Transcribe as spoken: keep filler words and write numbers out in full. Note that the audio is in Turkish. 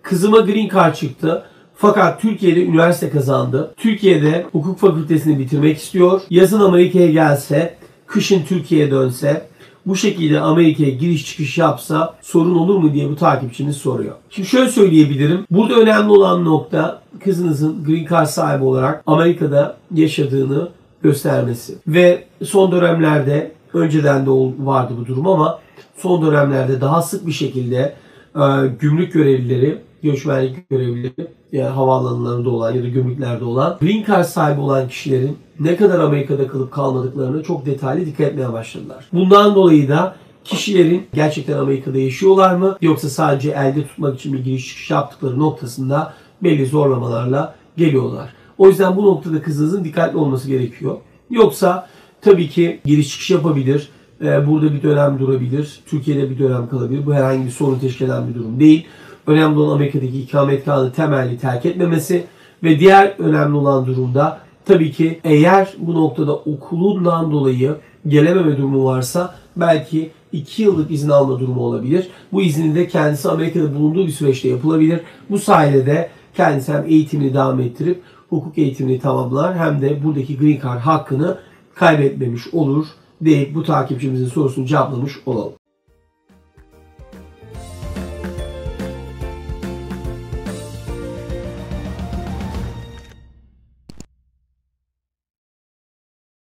Kızıma Green Card çıktı. Fakat Türkiye'de üniversite kazandı. Türkiye'de hukuk fakültesini bitirmek istiyor. Yazın Amerika'ya gelse, kışın Türkiye'ye dönse, bu şekilde Amerika'ya giriş çıkış yapsa sorun olur mu diye bu takipçimiz soruyor. Şimdi şöyle söyleyebilirim. Burada önemli olan nokta kızınızın Green Card sahibi olarak Amerika'da yaşadığını göstermesi. Ve son dönemlerde, önceden de vardı bu durum ama son dönemlerde daha sık bir şekilde e, gümrük görevlileri, göçmenlik görevlileri, yani havaalanlarında olan ya da gümrüklerde olan Green Card sahibi olan kişilerin ne kadar Amerika'da kalıp kalmadıklarını çok detaylı dikkat etmeye başladılar. Bundan dolayı da kişilerin gerçekten Amerika'da yaşıyorlar mı yoksa sadece elde tutmak için bir giriş çıkış yaptıkları noktasında belli zorlamalarla geliyorlar. O yüzden bu noktada kızınızın dikkatli olması gerekiyor. Yoksa tabii ki giriş çıkış yapabilir, burada bir dönem durabilir, Türkiye'de bir dönem kalabilir. Bu herhangi bir sorun teşkil eden bir durum değil. Önemli olan Amerika'daki ikametgahını temelli terk etmemesi ve diğer önemli olan durumda tabii ki eğer bu noktada okulundan dolayı gelememe durumu varsa belki iki yıllık izin alma durumu olabilir. Bu iznin de kendisi Amerika'da bulunduğu bir süreçte yapılabilir. Bu sayede de kendisi hem eğitimini devam ettirip hukuk eğitimini tamamlar hem de buradaki Green Card hakkını kaybetmemiş olur deyip bu takipçimizin sorusunu cevaplamış olalım.